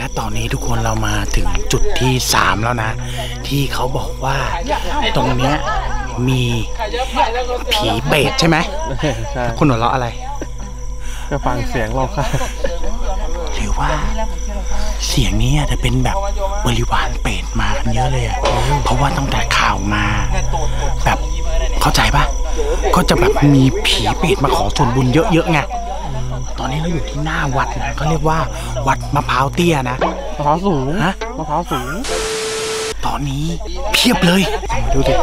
ตอนนี้ทุกคนเรามาถึงจุดที่3แล้วนะที่เขาบอกว่าตรงเนี้ยมีผีเปรตใช่ไหมใช่คุณหัวเราะอะไรก็ฟังเสียงเราค่ะหรือว่าเสียงนี้จะเป็นแบบบริวารเปรตมากันเยอะเลยอ่ะเพราะว่าตั้งแต่ข่าวมาแบบเข้าใจปะก็จะแบบมีผีเปรตมาขอส่วนบุญเยอะๆไงตอนนี้เราอยู่ที่หน้าวัดนะเขาเรียกว่าวัดมะพร้าวเตี้ยนะมะพร้าวสูงฮะมะพร้าวสูงตอนนี้เพียบเลยดูดิ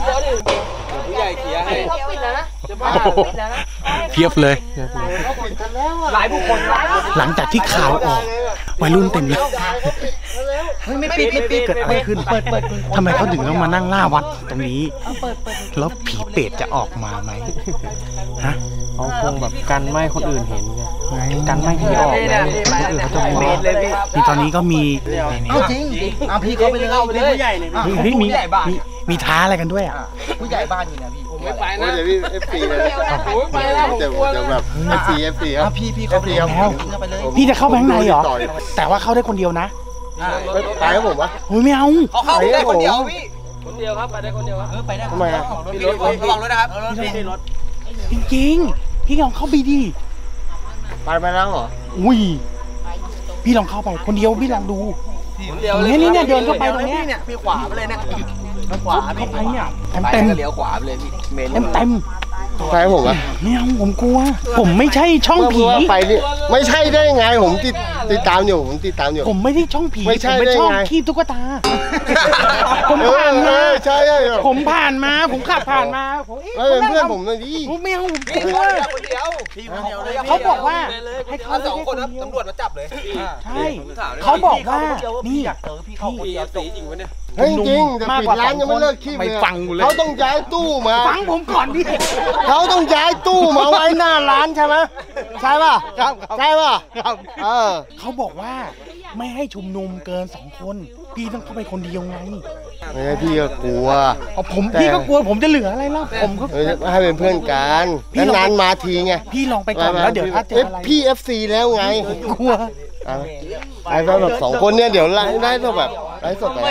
เพียบเลยหลายบุคคลหลังจากที่ข่าวออกวัยรุ่นเต็มเลยไม่ปิดเกิดอะไรขึ้นทำไมเขาถึงต้องมานั่งหน้าวัดตรงนี้แล้วผีเปรตจะออกมาไหมฮะเขาคงแบบกันไม่คนอื่นเห็นไงกันไม่ผีออกไงคนอื่นเขาจะมองนี่ตอนนี้ก็มีจริงพี่เขาไปเลยผู้ใหญ่เลยมีท้าอะไรกันด้วยอ่ะผู้ใหญ่บ้านอยู่นะพี่ไม่ไปนะเดี๋ยวพี่ FC เลยไปแล้วเดี๋ยวแบบ FC ครับพี่เขาไปแล้วพี่จะเข้าไปข้างในเหรอแต่ว่าเข้าได้คนเดียวนะไปครับผมวะไม่เอาเขาเข้าได้คนเดียวพี่คนเดียวครับไปได้คนเดียวครับไปได้ทำไมอ่ะระวังรถนะครับรถจริงๆพี่ลองเข้าไปดิไปแล้วเหรออุ้ยพี่ลองเข้าไปคนเดียวพี่ลองดูนี่เดินเข้าไปตรงนี้เนี่ยพี่ขวาไปเลยเนี่ยขวาเข้าไปเนี่ยเต็มเลี้ยวขวาไปเลยพี่เต็มใช่ผมอ่ะไม่เอาผมกลัวผมไม่ใช่ช่องผีไปนี่ไม่ใช่ได้ไงผมติดตามอยู่ผมไม่ได้ช่องผีผมเป็นช่องขี้ตุ๊กตาผมผ่านมาใช่ผมผ่านมาผมขับผ่านมาเป็นเพื่อนผมเลยดิผมไม่เอาผมกลัวเขาบอกว่าให้เขา 2 คนตำรวจมาจับเลยใช่เขาบอกว่านี่อยากเจอพี่เข้าคนเดียวจริงวะเนี่ยจริงแต่ปิดร้านยังไม่เลิกขี้เลยเขาต้องย้ายตู้มาฟังผมก่อนดิเขาต้องย้ายตู้มาไว้หน้าร้านใช่ไหมใช่ป่ะใช่ป่ะเขาบอกว่าไม่ให้ชุมนุมเกิน2 คนพี่ต้องเข้าไปคนเดียวไงไม่พี่ก็กลัวพี่ก็กลัวผมจะเหลืออะไรล่ะผมก็ให้เป็นเพื่อนกันนานมาทีไงพี่ลองไปก่อนแล้วเดี๋ยวถ้าเจออะไรพี่ FC แล้วไงกลัวไอ้แบบ2 คนเนี่ยเดี๋ยวได้แบบไลฟ์สดไป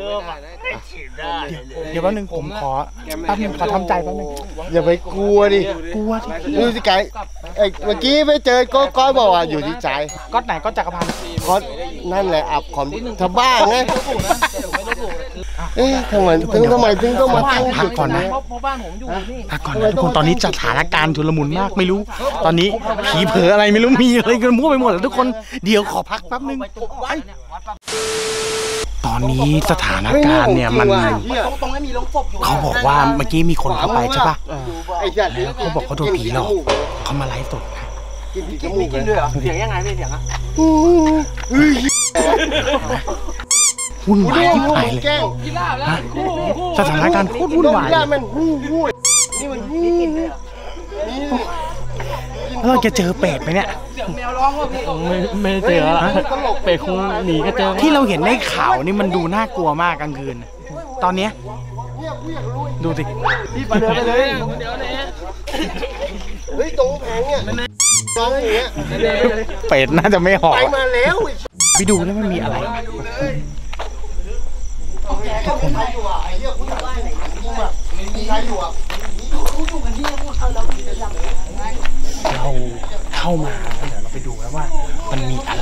เดี๋ยวแป๊บนึงผมขอทำใจแป๊บนึงอย่าไปกลัวดิดูสิไก่เมื่อกี้ไปเจอก้อยบอกว่าอยู่ที่ใจก๊อตไหนก๊อตจักรพันธ์ก๊อตนั่นแหละอับคอมทำบ้าไงทำไมถึงต้องมาพักก่อนนะเพราะบ้านผมอยู่นี่พักก่อนนะทุกคนตอนนี้สถานการณ์ชุลมุนมากไม่รู้ตอนนี้ผีเผลออะไรไม่รู้มีอะไรกันมั่วไปหมดแล้วทุกคนเดี๋ยวขอพักแป๊บนึงตอนนี้สถานการณ์เนี่ยมันเขาบอกว่าเมื่อกี้มีคนเข้าไปใช่ปะเขาบอกเขาโดนผีหลอกเขามาไลฟ์สดนะไม่กินด้วยเหรอเสียงยังไงไม่เสียงอ่ะวุ่นวายที่ไหนเลยสถานการณ์โคตรวุ่นวายนี่มันเราจะเจอเป็ดไหมเนี่ยไม่เจอละเป็ดคงหนีก็เจอที่เราเห็นในข่าวนี่มันดูน่ากลัวมากกลางคืนตอนนี้ดูสิพี่ไปเลยเฮ้ยตรงแผงเนี่ยตรงอย่างเงี้ยเป็ดน่าจะไม่หอไปมาแล้วไปดูแล้วมันมีอะไรเราเข้ามาเดี๋ยวเราไปดูแล้วว่ามันมีอะไร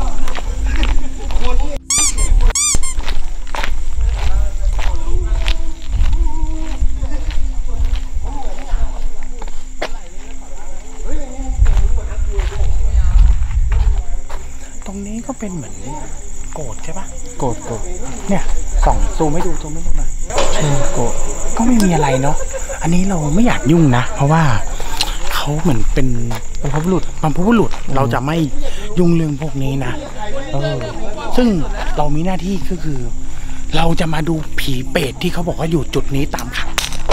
ตรงนี้ก็เป็นเหมือนโกดใช่ปะโกดเนี่ยส่องซูมให้ดูหน่อยโกดก็ไม่มีอะไรเนาะอันนี้เราไม่อยากยุ่งนะเพราะว่าเขาเหมือนเป็นบรรพบุรุษเราจะไม่ยุ่งเรื่องพวกนี้นะซึ่งเรามีหน้าที่ก็คือเราจะมาดูผีเปรตที่เขาบอกว่าอยู่จุดนี้ตามข่าว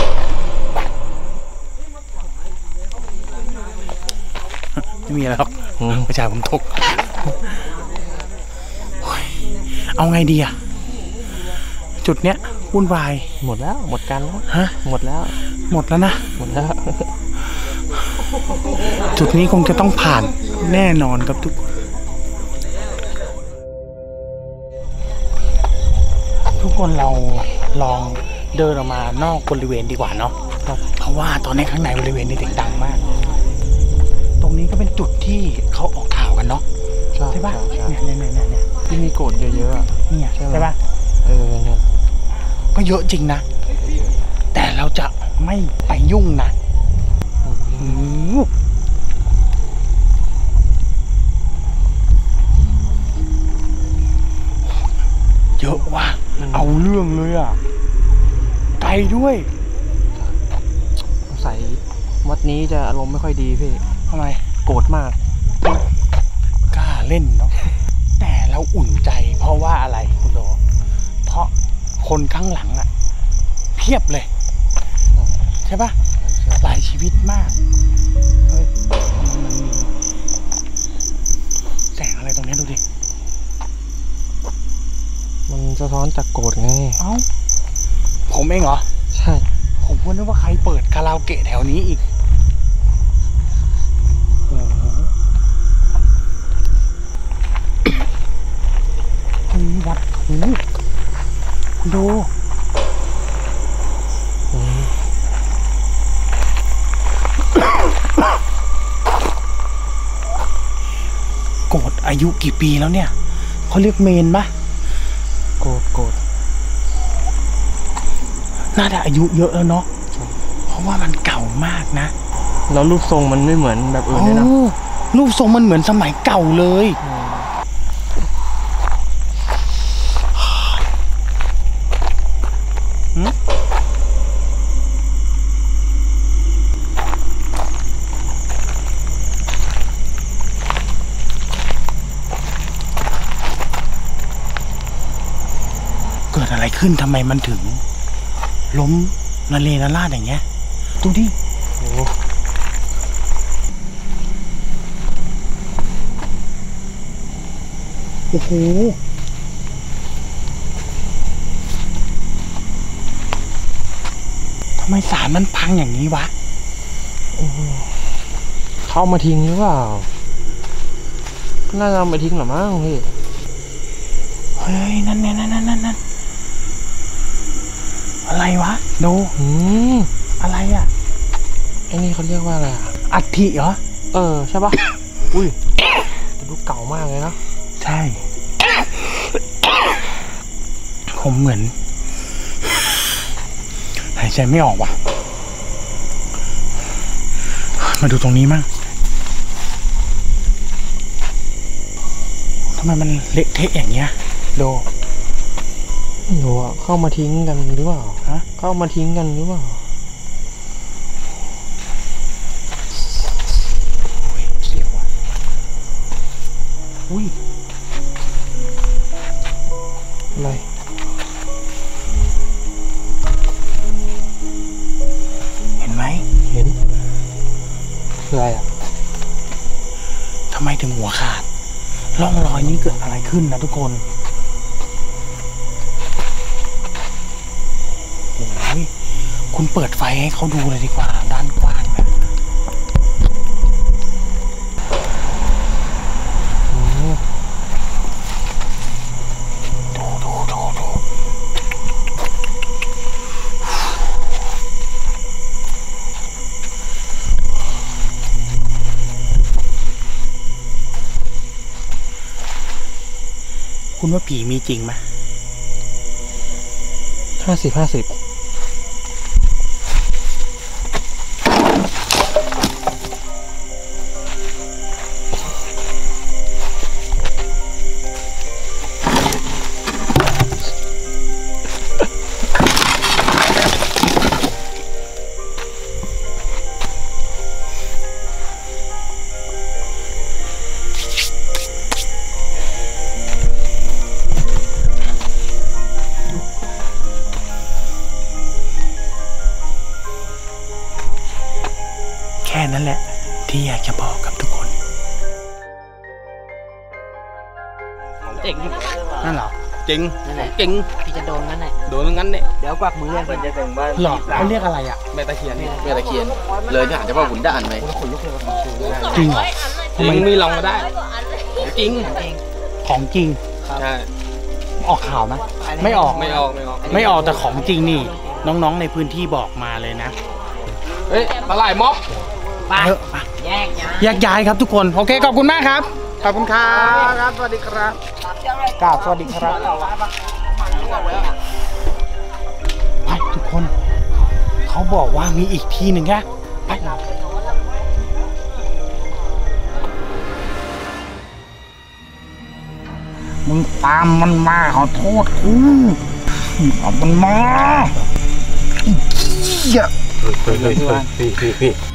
ไม่มีอะไรหรอกประชาชนผมตกเอาไงดีอะจุดเนี้ยวุ่นวายหมดแล้วหมดกันแล้วฮะหมดแล้วนะหมดแล้วจุดนี้คงจะต้องผ่านแน่นอนครับทุกคนกคนเราลองเดินออกมานอกบริเวณดีกว่าเนาะเพราะว่าตอนนี้ข้างในบริเวณนี้เสียงดังมาก ตรงนี้ก็เป็นจุดที่เขาออกข่าวกันเนาะใช่ป่ะเนี่ยที่มีโกรธเยอะๆอะเนี่ยใช่ป่ะเนี่ยก็เยอะจริงนะแต่เราจะไม่ไปยุ่งนะเยอะว่ะเอาเรื่องเลยอ่ะไกลด้วยสงสัยวัดนี้จะอารมณ์ไม่ค่อยดีพี่ทำไมโกรธมากกล้าเล่นเนาะแต่เราอุ่นใจเพราะว่าอะไรคุณโดเพราะคนข้างหลังอ่ะเพียบเลยใช่ปะหลายชีวิตมากเฮ้ยมันมีแสงอะไรตรงนี้ดูดิมันสะท้อนจากโกรธไงเอ้าผมเองเหรอใช่ผมก็นึกว่าใครเปิดคาราโอเกะแถวนี้อีกโอ้โหวัดหูคุณดูโกรธอายุกี่ปีแล้วเนี่ยเขาเรียกเมนปะโกรธน่าจะอายุเยอะแล้วเนาะเพราะว่ามันเก่ามากนะแล้วรูปทรงมันไม่เหมือนแบบอื่นเลยนะรูปทรงมันเหมือนสมัยเก่าเลยเกิดอะไรขึ้นทำไมมันถึงล้มระเนระนาดอย่างเงี้ยดูดิโอ้โหทำไมศาลมันพังอย่างนี้วะเข้ามาทิ้งหรือเปล่าน่าจะเอามาทิ้งหรอมั้งพี่เฮ้ยนั่นอะไรวะดูอะไรอ่ะไอ้นี่เขาเรียกว่าอะไรอัฐิเหรอใช่ปะ อุ้ยแต่ดูเก่ามากเลยนะใช่ผมเหมือนหายใจไม่ออกว่ะมาดูตรงนี้มั่งทำไมมันเละเทะอย่างเงี้ยดูเข้ามาทิ้งกันหรือเปล่าเข้ามาทิ้งกันหรือเปล่าเสียวว่ะอุ้ยอะไรเห็นไหมเห็นคืออะไรอ่ะทำไมถึงหัวขาดร่องรอยนี้เกิดอะไรขึ้นนะทุกคนโอ้ยคุณเปิดไฟให้เขาดูเลยดีกว่าด้านกว้างนะดูคุณว่าผีมีจริงไหม 50-50 แค่นั้นแหละที่อยากจะบอกกับทุกคนเจ๋งนั่นเหรอจริงนั่นแหละจริงพี่จะโดนงั้นแหละโดนงั้นเนี่ยเดี๋ยวกวักมือเรียกคนจะถึงบ้านหรอเขาเรียกอะไรอ่ะแม่ตะเคียนแม่ตะเคียนเลยที่หาจะว่าหุ่นด่านไหมจริงเหรอจริงมีลองมาได้จริงของจริงใช่ออกข่าวไหมไม่ออกไม่ออกแต่ของจริงนี่น้องๆในพื้นที่บอกมาเลยนะเฮ้ยปลาไหลม็อบไปเออไปแยกย้ายแยกย้ายครับทุกคนโอเคขอบคุณมากครับขอบคุณครับสวัสดีครับกราบสวัสดีครับไปทุกคนเขาบอกว่ามีอีกที่หนึ่งนะไปมึงตามมันมาขอโทษกูเอามันมาไอ้เหี้ยพี่